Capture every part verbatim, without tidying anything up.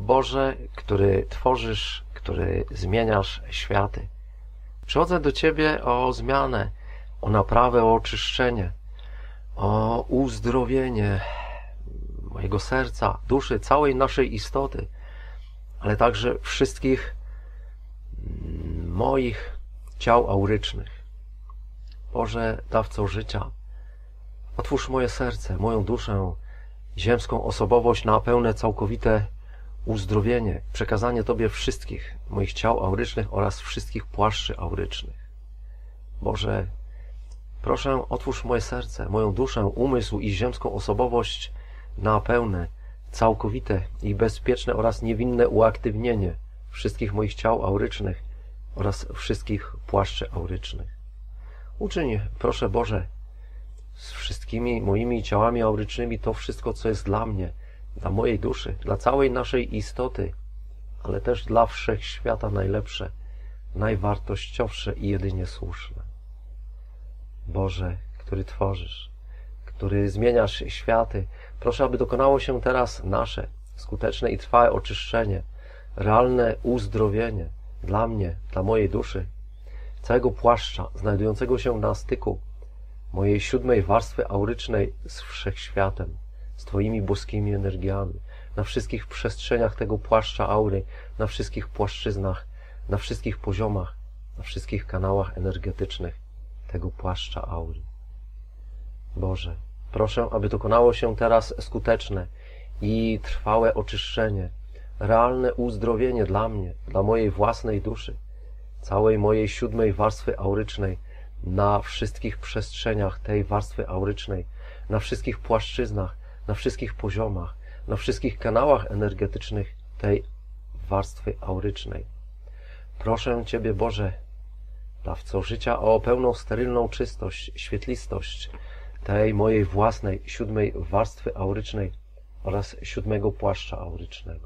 Boże, który tworzysz, który zmieniasz światy, przychodzę do Ciebie o zmianę, o naprawę, o oczyszczenie, o uzdrowienie mojego serca, duszy, całej naszej istoty, ale także wszystkich moich ciał aurycznych. Boże, dawco życia, otwórz moje serce, moją duszę, ziemską osobowość na pełne, całkowite uzdrowienie, przekazanie Tobie wszystkich moich ciał aurycznych oraz wszystkich płaszczy aurycznych. Boże, proszę, otwórz moje serce, moją duszę, umysł i ziemską osobowość na pełne, całkowite i bezpieczne oraz niewinne uaktywnienie wszystkich moich ciał aurycznych oraz wszystkich płaszczy aurycznych. Uczyń, proszę Boże, z wszystkimi moimi ciałami aurycznymi to wszystko, co jest dla mnie, dla mojej duszy, dla całej naszej istoty, ale też dla wszechświata najlepsze, najwartościowsze i jedynie słuszne. Boże, który tworzysz, który zmieniasz światy, proszę, aby dokonało się teraz nasze skuteczne i trwałe oczyszczenie, realne uzdrowienie dla mnie, dla mojej duszy, całego płaszcza znajdującego się na styku mojej siódmej warstwy aurycznej z wszechświatem, z Twoimi boskimi energiami, na wszystkich przestrzeniach tego płaszcza aury, na wszystkich płaszczyznach, na wszystkich poziomach, na wszystkich kanałach energetycznych tego płaszcza aury. Boże, proszę, aby dokonało się teraz skuteczne i trwałe oczyszczenie, realne uzdrowienie dla mnie, dla mojej własnej duszy, całej mojej siódmej warstwy aurycznej, na wszystkich przestrzeniach tej warstwy aurycznej, na wszystkich płaszczyznach, na wszystkich poziomach, na wszystkich kanałach energetycznych tej warstwy aurycznej. Proszę Ciebie, Boże, dawco życia, o pełną sterylną czystość, świetlistość tej mojej własnej siódmej warstwy aurycznej oraz siódmego płaszcza aurycznego.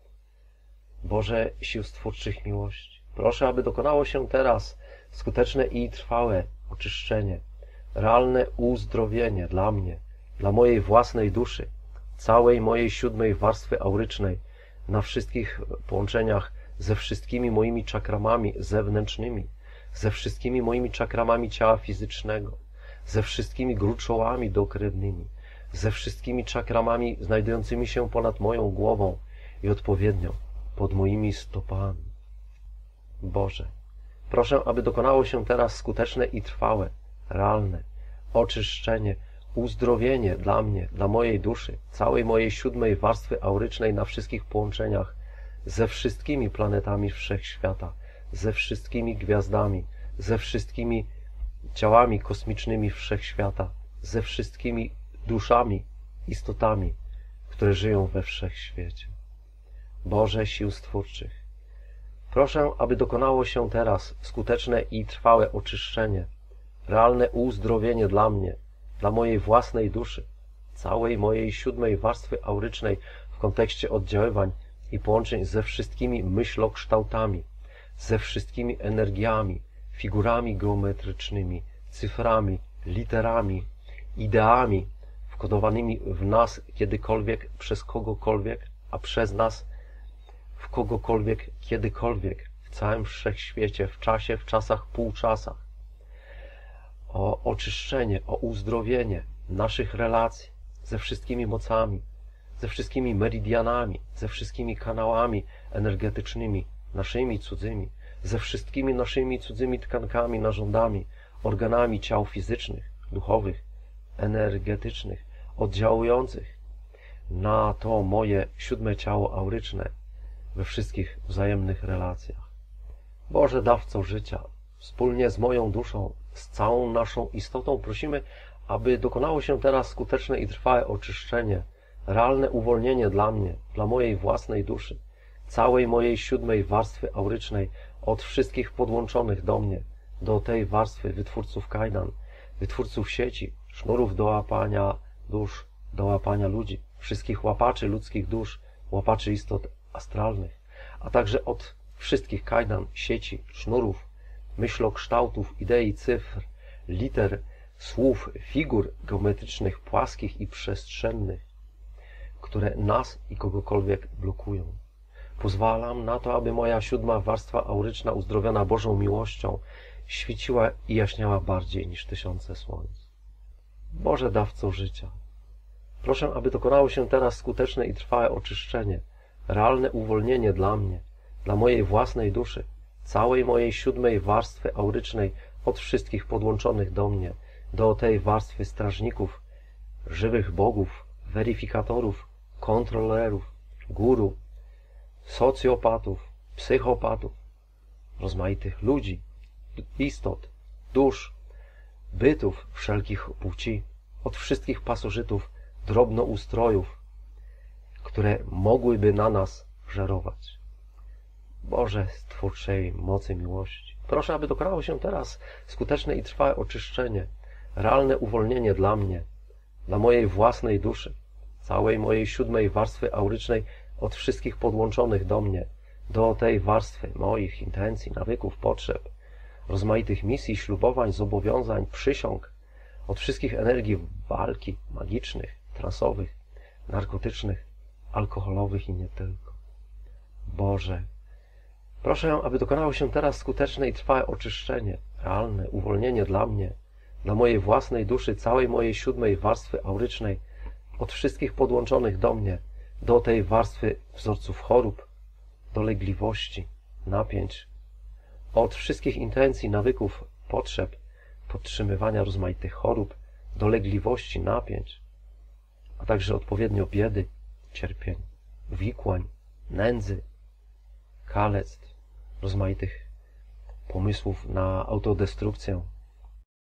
Boże, sił stwórczych miłości, proszę, aby dokonało się teraz skuteczne i trwałe oczyszczenie, realne uzdrowienie dla mnie, dla mojej własnej duszy, całej mojej siódmej warstwy aurycznej, na wszystkich połączeniach ze wszystkimi moimi czakramami zewnętrznymi, ze wszystkimi moimi czakramami ciała fizycznego, ze wszystkimi gruczołami dokrewnymi, ze wszystkimi czakramami znajdującymi się ponad moją głową i odpowiednio pod moimi stopami. Boże, proszę, aby dokonało się teraz skuteczne i trwałe, realne oczyszczenie, uzdrowienie dla mnie, dla mojej duszy, całej mojej siódmej warstwy aurycznej na wszystkich połączeniach ze wszystkimi planetami wszechświata, ze wszystkimi gwiazdami, ze wszystkimi ciałami kosmicznymi wszechświata, ze wszystkimi duszami, istotami, które żyją we wszechświecie. Boże sił stwórczych, proszę, aby dokonało się teraz skuteczne i trwałe oczyszczenie, realne uzdrowienie dla mnie, dla mojej własnej duszy, całej mojej siódmej warstwy aurycznej w kontekście oddziaływań i połączeń ze wszystkimi myślokształtami, ze wszystkimi energiami, figurami geometrycznymi, cyframi, literami, ideami wkodowanymi w nas kiedykolwiek, przez kogokolwiek, a przez nas w kogokolwiek, kiedykolwiek, w całym wszechświecie, w czasie, w czasach, półczasach. O oczyszczenie, o uzdrowienie naszych relacji ze wszystkimi mocami, ze wszystkimi meridianami, ze wszystkimi kanałami energetycznymi, naszymi cudzymi, ze wszystkimi naszymi cudzymi tkankami, narządami, organami ciał fizycznych, duchowych, energetycznych, oddziałujących na to moje siódme ciało auryczne we wszystkich wzajemnych relacjach. Boże, dawco życia, wspólnie z moją duszą, z całą naszą istotą prosimy, aby dokonało się teraz skuteczne i trwałe oczyszczenie, realne uwolnienie dla mnie, dla mojej własnej duszy, całej mojej siódmej warstwy aurycznej od wszystkich podłączonych do mnie, do tej warstwy wytwórców kajdan, wytwórców sieci, sznurów do łapania dusz, do łapania ludzi, wszystkich łapaczy ludzkich dusz, łapaczy istot astralnych, a także od wszystkich kajdan, sieci, sznurów, myślokształtów, idei, cyfr, liter, słów, figur geometrycznych, płaskich i przestrzennych, które nas i kogokolwiek blokują. Pozwalam na to, aby moja siódma warstwa auryczna, uzdrowiona Bożą miłością, świeciła i jaśniała bardziej niż tysiące słońc. Boże, dawco życia, proszę, aby dokonało się teraz skuteczne i trwałe oczyszczenie, realne uwolnienie dla mnie, dla mojej własnej duszy, całej mojej siódmej warstwy aurycznej od wszystkich podłączonych do mnie, do tej warstwy strażników, żywych bogów, weryfikatorów, kontrolerów, guru, socjopatów, psychopatów, rozmaitych ludzi, istot, dusz, bytów wszelkich płci, od wszystkich pasożytów, drobnoustrojów, które mogłyby na nas żerować. Boże, z twórczej mocy miłości, proszę, aby dokonało się teraz skuteczne i trwałe oczyszczenie, realne uwolnienie dla mnie, dla mojej własnej duszy, całej mojej siódmej warstwy aurycznej od wszystkich podłączonych do mnie, do tej warstwy moich intencji, nawyków, potrzeb, rozmaitych misji, ślubowań, zobowiązań, przysiąg, od wszystkich energii walki magicznych, transowych, narkotycznych, alkoholowych i nie tylko. Boże, proszę, aby dokonało się teraz skuteczne i trwałe oczyszczenie, realne uwolnienie dla mnie, dla mojej własnej duszy, całej mojej siódmej warstwy aurycznej, od wszystkich podłączonych do mnie, do tej warstwy wzorców chorób, dolegliwości, napięć, od wszystkich intencji, nawyków, potrzeb, podtrzymywania rozmaitych chorób, dolegliwości, napięć, a także odpowiednio biedy, cierpień, uwikłań, nędzy, kalectw, rozmaitych pomysłów na autodestrukcję,